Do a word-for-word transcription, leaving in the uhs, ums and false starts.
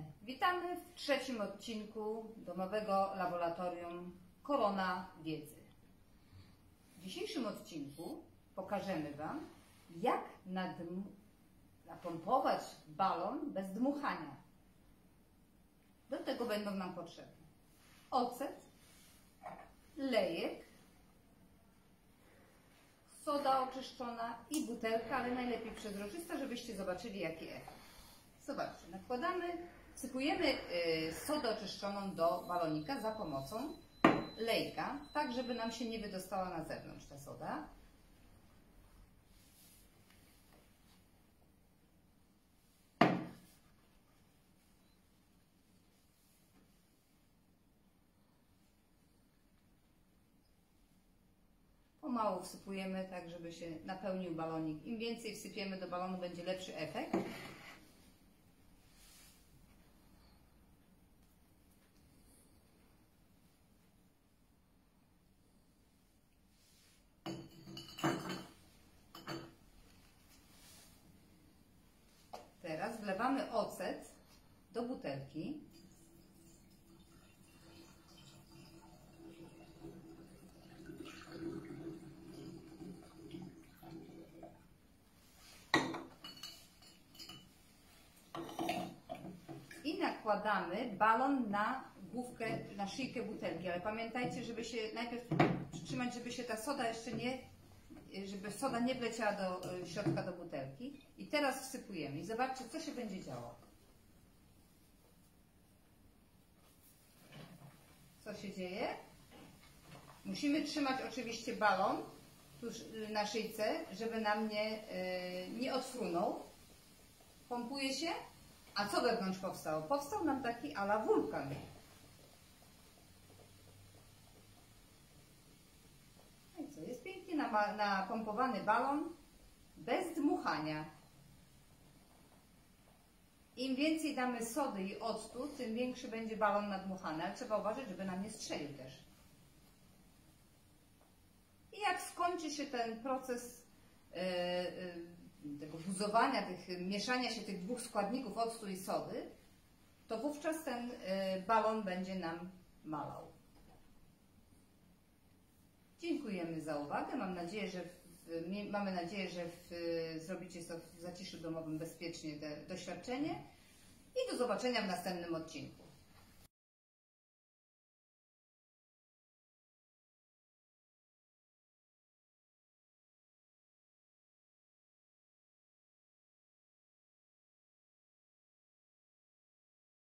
Witamy w trzecim odcinku domowego laboratorium Korona Wiedzy. W dzisiejszym odcinku pokażemy Wam, jak napompować balon bez dmuchania. Do tego będą nam potrzebne ocet, lejek, soda oczyszczona i butelka, ale najlepiej przezroczysta, żebyście zobaczyli, jaki efekt. Zobaczcie, nakładamy, wsypujemy sodę oczyszczoną do balonika za pomocą lejka, tak żeby nam się nie wydostała na zewnątrz ta soda. Pomału wsypujemy tak, żeby się napełnił balonik. Im więcej wsypiemy do balonu, będzie lepszy efekt. Teraz wlewamy ocet do butelki. I nakładamy balon na główkę, na szyjkę butelki, ale pamiętajcie, żeby się najpierw przytrzymać, żeby się ta soda jeszcze nie, żeby soda nie wleciała do środka do butelki. I teraz wsypujemy i zobaczcie, co się będzie działo. Co się dzieje? Musimy trzymać oczywiście balon tuż na szyjce, żeby nam nie, nie odfrunął. Pompuje się. A co wewnątrz powstało? Powstał nam taki ala wulkan. No i co? Jest pięknie napompowany balon bez dmuchania. Im więcej damy sody i octu, tym większy będzie balon nadmuchany, ale trzeba uważać, żeby nam nie strzelił też. I jak skończy się ten proces yy, yy, tego buzowania, tych, mieszania się tych dwóch składników, octu i sody, to wówczas ten yy, balon będzie nam malał. Dziękujemy za uwagę. Mam nadzieję, że w, mamy nadzieję, że w, zrobicie to w zaciszu domowym bezpiecznie te doświadczenie i do zobaczenia w następnym odcinku.